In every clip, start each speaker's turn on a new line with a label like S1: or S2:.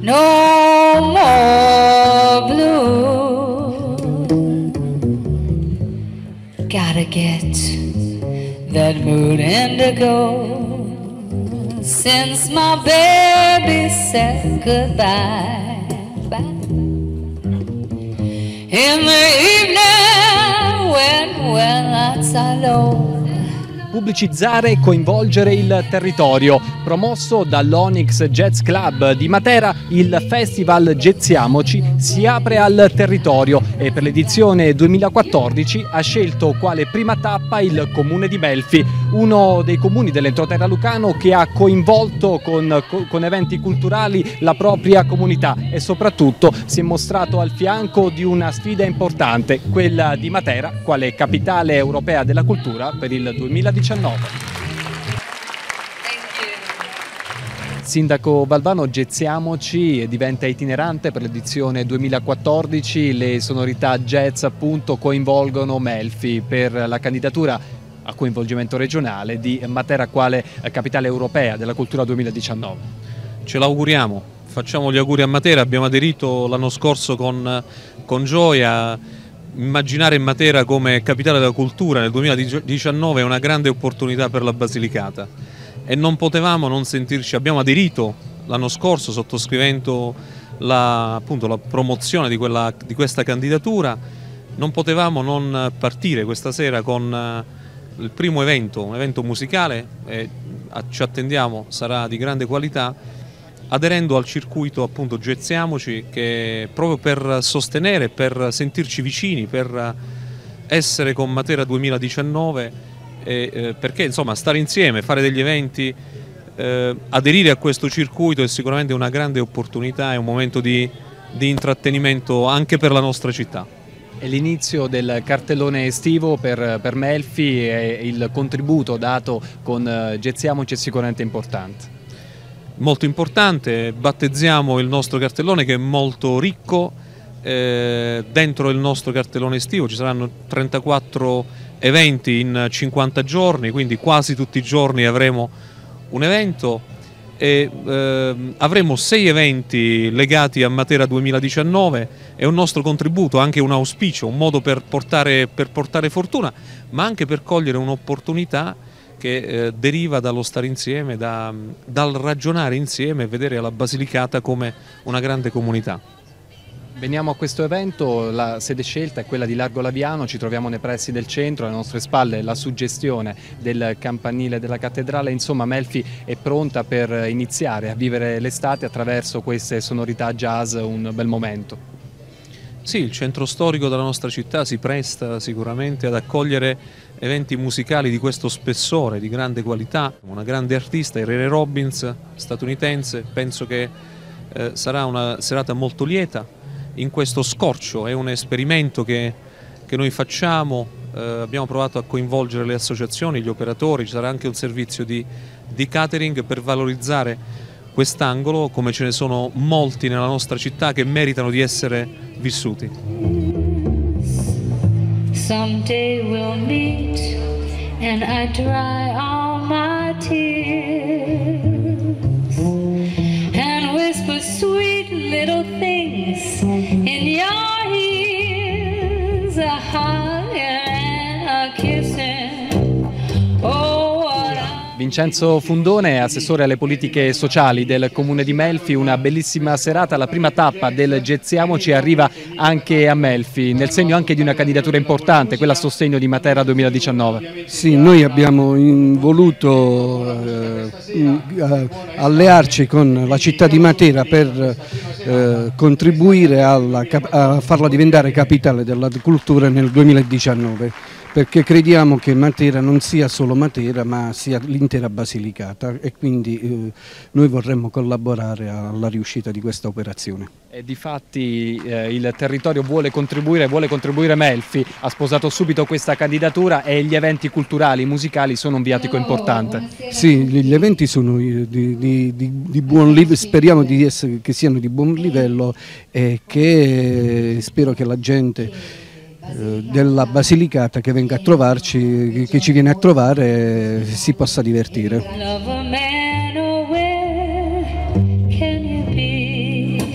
S1: no more blue. Gotta get that mood indigo since my baby said goodbye. Bye. In the evening when lights are low.
S2: Pubblicizzare e coinvolgere il territorio. Promosso dall'Onyx Jazz Club di Matera, il festival Jazziamoci si apre al territorio e per l'edizione 2014 ha scelto quale prima tappa il comune di Melfi, uno dei comuni dell'entroterra lucano che ha coinvolto con eventi culturali la propria comunità e soprattutto si è mostrato al fianco di una sfida importante, quella di Matera quale capitale europea della cultura per il 2019. Sindaco Valvano, Jazziamoci diventa itinerante per l'edizione 2014, le sonorità jazz appunto coinvolgono Melfi per la candidatura a coinvolgimento regionale di Matera quale capitale europea della cultura 2019.
S3: Ce l'auguriamo, facciamo gli auguri a Matera, abbiamo aderito l'anno scorso con gioia. Immaginare Matera come capitale della cultura nel 2019 è una grande opportunità per la Basilicata e non potevamo non sentirci, abbiamo aderito l'anno scorso sottoscrivendo appunto, la promozione di questa candidatura, non potevamo non partire questa sera con il primo evento, un evento musicale, ci attendiamo sarà di grande qualità, aderendo al circuito appunto Jazziamoci, che proprio per sostenere, per sentirci vicini, per essere con Matera 2019, perché insomma stare insieme, fare degli eventi, aderire a questo circuito è sicuramente una grande opportunità, è un momento di intrattenimento anche per la nostra città.
S2: È l'inizio del cartellone estivo per Melfi e il contributo dato con Jazziamoci è sicuramente importante.
S3: Molto importante, battezziamo il nostro cartellone che è molto ricco, dentro il nostro cartellone estivo ci saranno 34 eventi in 50 giorni, quindi quasi tutti i giorni avremo un evento e avremo 6 eventi legati a Matera 2019, è un nostro contributo, anche un auspicio, un modo per portare fortuna, ma anche per cogliere un'opportunità che deriva dallo stare insieme, dal ragionare insieme e vedere la Basilicata come una grande comunità.
S2: Veniamo a questo evento, la sede scelta è quella di Largo Laviano, ci troviamo nei pressi del centro, alle nostre spalle la suggestione del campanile della cattedrale, insomma Melfi è pronta per iniziare a vivere l'estate attraverso queste sonorità jazz, un bel momento.
S3: Sì, il centro storico della nostra città si presta sicuramente ad accogliere eventi musicali di questo spessore, di grande qualità. Una grande artista, Irene Robbins, statunitense, penso che sarà una serata molto lieta. In questo scorcio è un esperimento che noi facciamo, abbiamo provato a coinvolgere le associazioni, gli operatori, ci sarà anche un servizio di catering per valorizzare quest'angolo, come ce ne sono molti nella nostra città che meritano di essere vissuti.
S1: Someday we'll meet and I dry all my tears and whisper sweet little things in your ears, a hug and a kissing. Oh, what I...
S2: Vincenzo Fundone, assessore alle politiche sociali del comune di Melfi, una bellissima serata, la prima tappa del Jazziamoci arriva anche a Melfi, nel segno anche di una candidatura importante, quella a sostegno di Matera 2019.
S4: Sì, noi abbiamo voluto allearci con la città di Matera per contribuire a farla diventare capitale della cultura nel 2019. Perché crediamo che Matera non sia solo Matera ma sia l'intera Basilicata e quindi noi vorremmo collaborare alla riuscita di questa operazione.
S2: E difatti il territorio vuole contribuire Melfi, ha sposato subito questa candidatura e gli eventi culturali, musicali sono un viatico importante.
S4: Sì, gli eventi sono di buon livello, speriamo che siano di buon livello e che spero che la gente della Basilicata che venga a trovarci, che ci viene a trovare, si possa divertire.
S1: Love a man, oh, where can you be?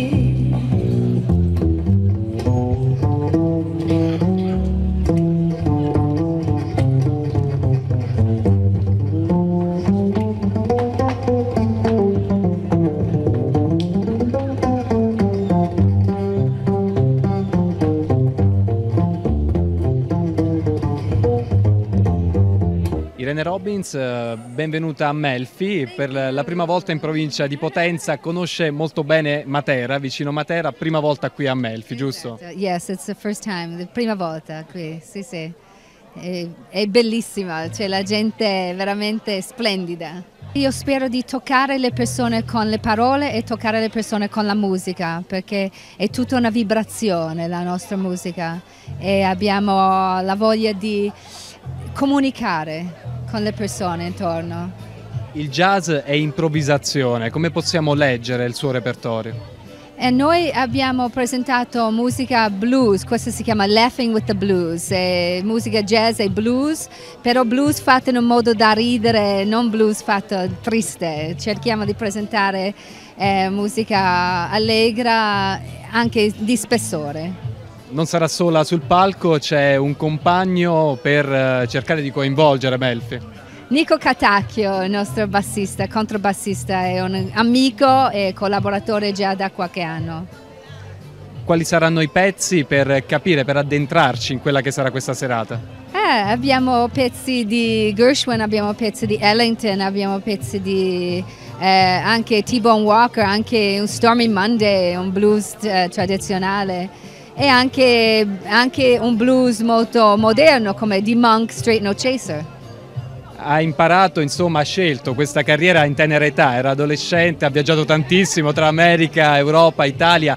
S2: Robbins, benvenuta a Melfi, per la prima volta in provincia di Potenza, conosce molto bene Matera, vicino Matera, prima volta qui a Melfi, giusto?
S5: Yes, it's the first time, la prima volta qui, sì sì, è bellissima, c'è la gente veramente splendida. Io spero di toccare le persone con le parole e toccare le persone con la musica, perché è tutta una vibrazione la nostra musica e abbiamo la voglia di comunicare con le persone intorno.
S2: Il jazz è improvvisazione, come possiamo leggere il suo repertorio?
S5: E noi abbiamo presentato musica blues, questo si chiama Laughing with the Blues, musica jazz e blues, però blues fatto in un modo da ridere, non blues fatto triste. Cerchiamo di presentare musica allegra, anche di spessore.
S2: Non sarà sola sul palco, c'è un compagno per cercare di coinvolgere Melfi.
S5: Nico Catacchio, il nostro bassista, controbassista, è un amico e collaboratore già da qualche anno.
S2: Quali saranno i pezzi per capire, per addentrarci in quella che sarà questa serata?
S5: Abbiamo pezzi di Gershwin, abbiamo pezzi di Ellington, abbiamo pezzi di anche T-Bone Walker, anche un Stormy Monday, un blues tradizionale e anche un blues molto moderno come di Monk, Straight No Chaser.
S2: Ha imparato, insomma, ha scelto questa carriera in tenera età, era adolescente, ha viaggiato tantissimo tra America, Europa, Italia.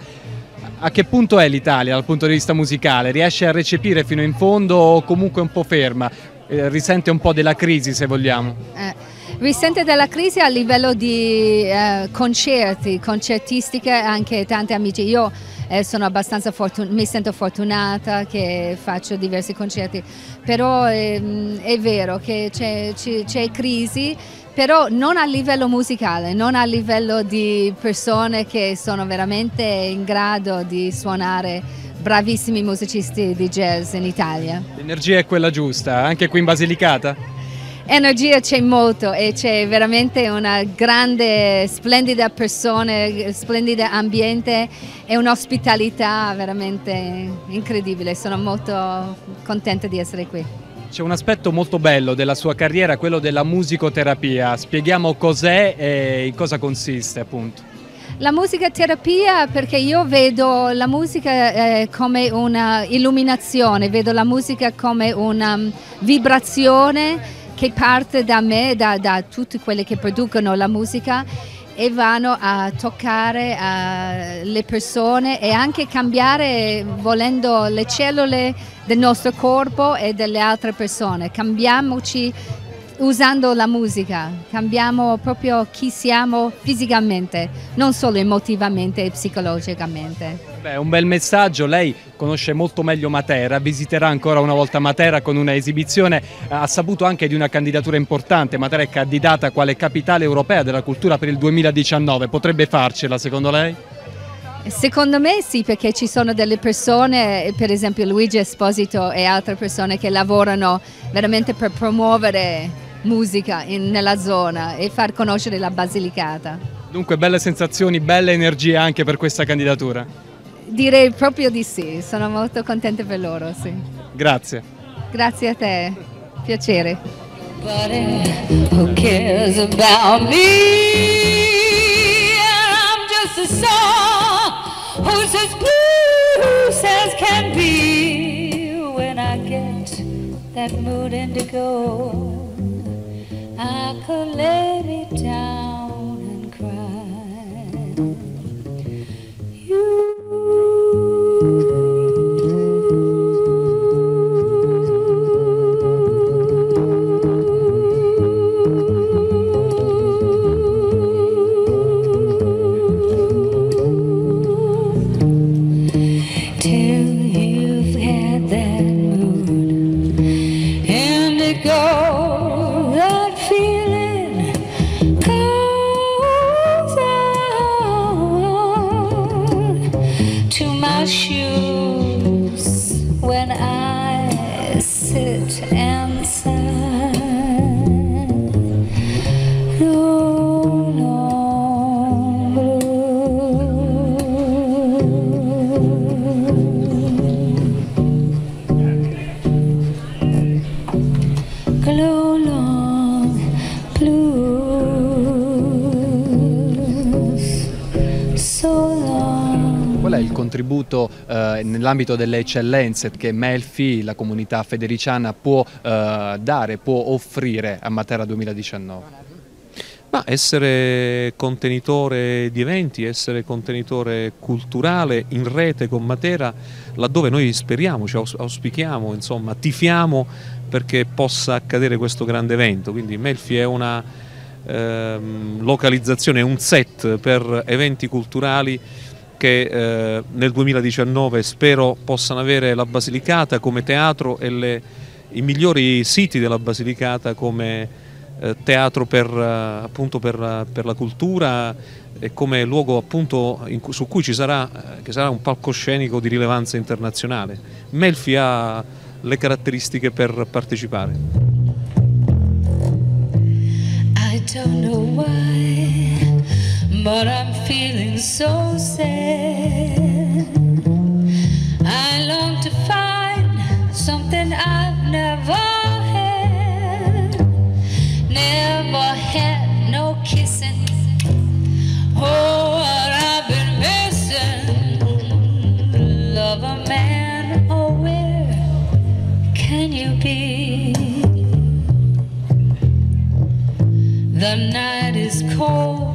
S2: A che punto è l'Italia dal punto di vista musicale? Riesce a recepire fino in fondo o comunque un po' ferma? Risente un po' della crisi, se vogliamo?
S5: Risente della crisi a livello di concerti, concertistiche, anche tanti amici. Io sono abbastanza mi sento fortunata che faccio diversi concerti, però è vero che c'è crisi, però non a livello musicale, non a livello di persone che sono veramente in grado di suonare, bravissimi musicisti di jazz in Italia.
S2: L'energia è quella giusta, anche qui in Basilicata?
S5: Energia c'è molto e c'è veramente una grande, splendida persona, splendido ambiente e un'ospitalità veramente incredibile. Sono molto contenta di essere qui.
S2: C'è un aspetto molto bello della sua carriera, quello della musicoterapia. Spieghiamo cos'è e in cosa consiste, appunto.
S5: La musicoterapia, perché io vedo la musica come una illuminazione, vedo la musica come una vibrazione che parte da me, da tutti quelli che producono la musica e vanno a toccare le persone e anche cambiare, volendo, le cellule del nostro corpo e delle altre persone. Cambiamoci usando la musica, cambiamo proprio chi siamo fisicamente, non solo emotivamente e psicologicamente.
S2: Beh, un bel messaggio. Lei conosce molto meglio Matera, visiterà ancora una volta Matera con una esibizione, ha saputo anche di una candidatura importante. Matera è candidata quale capitale europea della cultura per il 2019, potrebbe farcela secondo lei?
S5: Secondo me sì, perché ci sono delle persone, per esempio Luigi Esposito e altre persone che lavorano veramente per promuovere musica nella zona e far conoscere la Basilicata.
S2: Dunque belle sensazioni, belle energie anche per questa candidatura.
S5: Direi proprio di sì, sono molto contenta per loro, sì.
S2: Grazie.
S5: Grazie a te, piacere.
S1: Who cares about me? I'm just a song who's as blue as can be. When I get that mood indigo, I could lay me down and cry. You goes on.
S2: contributo nell'ambito delle eccellenze che Melfi, la comunità federiciana, può dare, può offrire a Matera 2019?
S3: Ma essere contenitore di eventi, essere contenitore culturale in rete con Matera, laddove noi speriamo, ci auspichiamo, insomma, tifiamo perché possa accadere questo grande evento. Quindi Melfi è una localizzazione, un set per eventi culturali che nel 2019 spero possano avere la Basilicata come teatro e i migliori siti della Basilicata come teatro appunto per la cultura e come luogo appunto su cui che sarà un palcoscenico di rilevanza internazionale. Melfi ha le caratteristiche per partecipare.
S1: I don't know why, but I'm feeling so sad. I long to find something I've never had, no kissing. Oh, what I've been missing. Love a man, oh, where can you be? The night is cold.